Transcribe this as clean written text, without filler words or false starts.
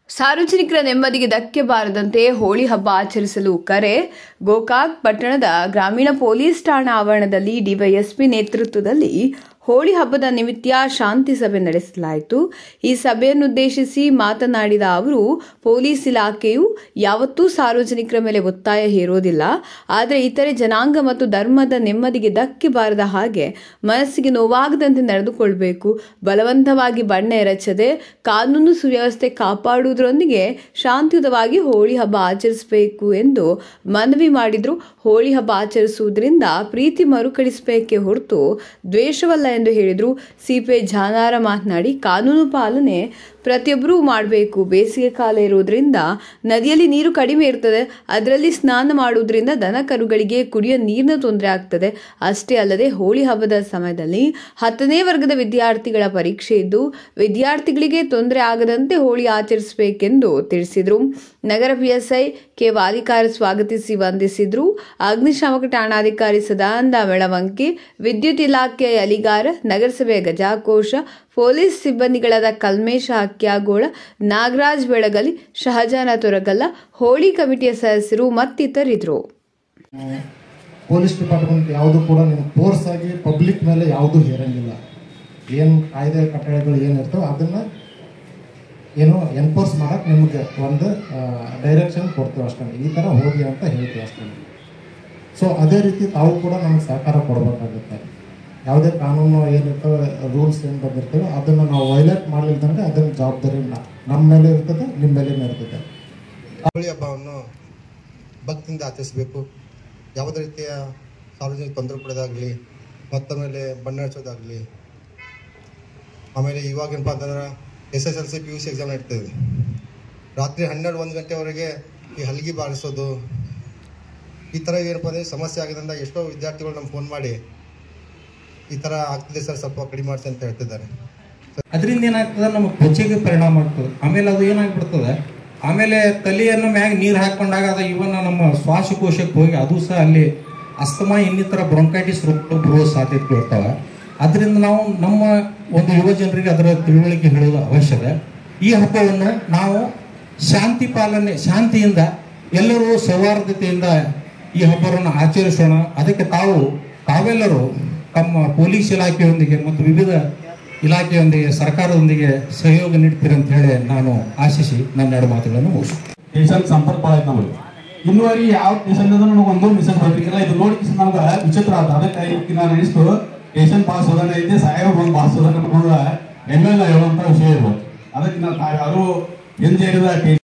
ಸಾರ್ವಜನಿಕರ ನೆಮ್ಮದಿಗೆ ಧಕ್ಕೆ ಬಾರದಂತೆ ಹೋಳಿ ಹಬ್ಬ ಆಚರಿಸಲು ಕರೆ. ಗೋಕಾಕ್ ಪಟ್ಟಣದ ಗ್ರಾಮೀಣ ಪೊಲೀಸ್ ಠಾಣಾ ಆವರಣದಲ್ಲಿ ಡಿವೈಎಸ್ಪಿ ನೇತೃತ್ವದಲ್ಲಿ ಹೋಳಿ ಹಬ್ಬದ ನಿಮಿತ್ತ ಶಾಂತಿ ಸಭೆ ನಡೆಸಲಾಯಿತು. ಈ ಸಭೆಯನ್ನುದ್ದೇಶಿಸಿ ಮಾತನಾಡಿದ ಅವರು, ಪೊಲೀಸ್ ಇಲಾಖೆಯು ಯಾವತ್ತೂ ಸಾರ್ವಜನಿಕರ ಮೇಲೆ ಒತ್ತಾಯ ಹೇರೋದಿಲ್ಲ. ಆದರೆ ಇತರೆ ಜನಾಂಗ ಮತ್ತು ಧರ್ಮದ ನೆಮ್ಮದಿಗೆ ಧಕ್ಕೆ ಬಾರದ ಹಾಗೆ ಮನಸ್ಸಿಗೆ ನೋವಾಗದಂತೆ ನಡೆದುಕೊಳ್ಳಬೇಕು. ಬಲವಂತವಾಗಿ ಬಣ್ಣ ಎರಚದೆ ಕಾನೂನು ಸುವ್ಯವಸ್ಥೆ ಕಾಪಾಡುವುದರೊಂದಿಗೆ ಶಾಂತಿಯುತವಾಗಿ ಹೋಳಿ ಹಬ್ಬ ಆಚರಿಸಬೇಕು ಎಂದು ಮನವಿ ಮಾಡಿದ್ರು. ಹೋಳಿ ಹಬ್ಬ ಆಚರಿಸುವುದರಿಂದ ಪ್ರೀತಿ ಮರುಕಳಿಸಬೇಕೇ ಹೊರತು ದ್ವೇಷವಲ್ಲ ಎಂದು ಹೇಳಿದರು. ಸಿಪಿಐ ಜಾನಾರ ಮಾತನಾಡಿ, ಕಾನೂನು ಪಾಲನೆ ಪ್ರತಿಯೊಬ್ಬರೂ ಮಾಡಬೇಕು. ಬೇಸಿಗೆ ಕಾಲ ಇರುವುದರಿಂದ ನದಿಯಲ್ಲಿ ನೀರು ಕಡಿಮೆ ಇರ್ತದೆ. ಅದರಲ್ಲಿ ಸ್ನಾನ ಮಾಡುವುದರಿಂದ ದನ ಕರುಗಳಿಗೆ ಕುಡಿಯೋ ನೀರಿನ ತೊಂದರೆ ಆಗ್ತದೆ. ಅಷ್ಟೇ ಅಲ್ಲದೆ ಹೋಳಿ ಹಬ್ಬದ ಸಮಯದಲ್ಲಿ 10ನೇ ವರ್ಗದ ವಿದ್ಯಾರ್ಥಿಗಳ ಪರೀಕ್ಷೆ ಇದ್ದು ವಿದ್ಯಾರ್ಥಿಗಳಿಗೆ ತೊಂದರೆ ಆಗದಂತೆ ಹೋಳಿ ಆಚರಿಸಬೇಕೆಂದು ತಿಳಿಸಿದರು. ನಗರ ಪಿಎಸ್ಐ ಕೆ ವಾಲಿಕಾರ ಸ್ವಾಗತಿಸಿ ವಂದಿಸಿದ್ರು. ಅಗ್ನಿಶಾಮಕ ಠಾಣಾಧಿಕಾರಿ ಸದಾನಂದ ಮೆಳವಂಕಿ, ವಿದ್ಯುತ್ ಇಲಾಖೆಯ ಯಲಿಗಾರ, ನಗರಸಭೆಯ ಗಜಾಕೋಶ, ಪೊಲೀಸ್ ಸಿಬ್ಬಂದಿಗಳಾದ ಕಲ್ಮೇಶ ಹಕ್ಯಾಗೋಳ, ನಾಗರಾಜ್ ಬೆಳಗಲಿ, ಶಹಜಾನ ತೊರಗಲ್ಲ, ಹೋಳಿ ಕಮಿಟಿಯ ಸದಸ್ಯರು ಮತ್ತಿತರಿದ್ದರು. ಪೊಲೀಸ್ ಡಿಪಾರ್ಟ್ಮೆಂಟ್ ಯಾವುದು ಕೂಡ ನಿಮ್ಗೆ ಫೋರ್ಸ್ ಆಗಿ ಪಬ್ಲಿಕ್ ಮೇಲೆ ಯಾವುದು ಹೇರಂಗಿಲ್ಲ. ಏನು ಕಾಯ್ದೆ ಕಟ್ಟಳೆಗಳು ಏನಿರ್ತವೆ ಅದನ್ನ ಏನು ಎನ್ಫೋರ್ಸ್ ಮಾಡಕ್ಕೆ ನಿಮ್ಗೆ ಒಂದು ಡೈರೆಕ್ಷನ್ ಕೊಡ್ತೀವಿ ಅಷ್ಟೇ. ಈ ಥರ ಹೋಗಿ ಅಂತ ಹೇಳ್ತೀವಿ ಅಷ್ಟೇ. ಸೊ ಅದೇ ರೀತಿ ತಾವು ಕೂಡ ನಮ್ಗೆ ಸಹಕಾರ ಕೊಡಬೇಕಾಗುತ್ತೆ. ಯಾವುದೇ ಕಾನೂನು ಏನಿರ್ತವೆ, ರೂಲ್ಸ್ ಏನು ಬಂದಿರ್ತವೆ ಅದನ್ನು ನಾವು ವೈಲೇಟ್ ಮಾಡಲಿಲ್ದಂಗೆ ಅದನ್ನ ಜವಾಬ್ದಾರಿ ನಮ್ಮ ಮೇಲೆ ಇರ್ತದೆ, ನಿಮ್ಮ ಮೇಲೇನೆ ಇರ್ತದೆ. ಹೋಳಿ ಹಬ್ಬವನ್ನು ಭಕ್ತಿಯಿಂದ ಆಚರಿಸಬೇಕು. ಯಾವುದೇ ರೀತಿಯ ಸಾರ್ವಜನಿಕ ತೊಂದರೆ ಕೊಡೋದಾಗಲಿ, ಮತ್ತೊಂದು ಬಣ್ಣ ಹಚ್ಚೋದಾಗಲಿ, ಆಮೇಲೆ ಇವಾಗೇನಪ್ಪ ಅಂತಂದ್ರೆ SSLC PUC ಎಕ್ಸಾಮ್ ನಡೀತಿದೆ. ರಾತ್ರಿ 12-1 ಗಂಟೆವರೆಗೆ ಈ ಹಲಗಿ ಬಾರಿಸೋದು, ಈ ಥರ ಏನಪ್ಪ ಅಂದರೆ ಸಮಸ್ಯೆ ಆಗಿದ್ದರಿಂದ ಎಷ್ಟೋ ವಿದ್ಯಾರ್ಥಿಗಳು ನಮ್ಗೆ ಫೋನ್ ಮಾಡಿ ಈ ಥರ ಆಗ್ತಿದೆ ಸರ್, ಸ್ವಲ್ಪ ಕಡಿಮೆ ಮಾಡಿಸಿ ಅಂತ ಹೇಳ್ತಿದ್ದಾರೆ. ಅದರಿಂದ ಏನಾಗ್ತದೆ, ನಮ್ಮ ತ್ವಚೆಗೆ ಪರಿಣಾಮ ಆಗ್ತದೆ. ಆಮೇಲೆ ಅದು ಏನಾಗ್ಬಿಡ್ತದೆ, ಆಮೇಲೆ ತಲೆಯನ್ನು ಮ್ಯಾಗ ನೀರು ಹಾಕೊಂಡಾಗ ಅದು ಇವನ್ನ ನಮ್ಮ ಶ್ವಾಸಕೋಶಕ್ಕೆ ಹೋಗಿ ಅದು ಸಹ ಅಲ್ಲಿ ಅಸ್ತಮಾ ಇನ್ನಿತರ ಬ್ರೊಂಕೈಟಿಸ್ ರೋಗ ಬರುವ ಸಾಧ್ಯತೆಗಳು ಇರ್ತವೆ. ಅದರಿಂದ ನಾವು ನಮ್ಮ ಒಂದು ಯುವ ಜನರಿಗೆ ಅದರ ತಿಳುವಳಿಕೆ ಹೇಳೋದು ಅವಶ್ಯಕ. ಈ ಹಬ್ಬವನ್ನು ನಾವು ಶಾಂತಿ ಪಾಲನೆ, ಶಾಂತಿಯಿಂದ ಎಲ್ಲರೂ ಸೌಹಾರ್ದತೆಯಿಂದ ಈ ಹಬ್ಬವನ್ನು ಆಚರಿಸೋಣ. ಅದಕ್ಕೆ ತಾವೆಲ್ಲರೂ ತಮ್ಮ ಪೊಲೀಸ್ ಇಲಾಖೆಯೊಂದಿಗೆ ಮತ್ತು ವಿವಿಧ ಇಲಾಖೆಯೊಂದಿಗೆ ಸರ್ಕಾರದೊಂದಿಗೆ ಸಹಯೋಗ ನೀಡ್ತೀರಿ ಅಂತ ಹೇಳಿ ನಾನು ಆಶಿಸಿ ನನ್ನ 2 ಮಾತುಗಳನ್ನು ಮುಗಿಸ್ತೀನಿ. ಸ್ಟೇಷನ್ ಸಂಪರ್ಕ ಭಾಳ ಐತೆ ನಮಗೆ. ಇನ್ನುವರೆಗೆ ಯಾವ ಸ್ಟೇಷನ್ ನಮಗೆ ಒಂದು ಮಿಸೇಜ್ ಬರ್ತಿಲ್ಲ. ಇದು ನೋಡಿ ನಮ್ಗೆ ವಿಚಿತ್ರ ಆದ. ಅದಕ್ಕೆ ನಾನು ಎಣಿಸ್ತು ಸ್ಟೇಷನ್ ಪಾಸ್ ಹೋದಾನೆ ಐತೆ, ಸಾಹೇಬ್ ಒಂದು ಪಾಸ್ ಹೋದಾನೆ ML ಹೇಳುವಂತ ವಿಷಯ ಇರ್ಬೋದು. ಅದಕ್ಕೆ ನಾವು ಯಾರು ಹಿಂದೆ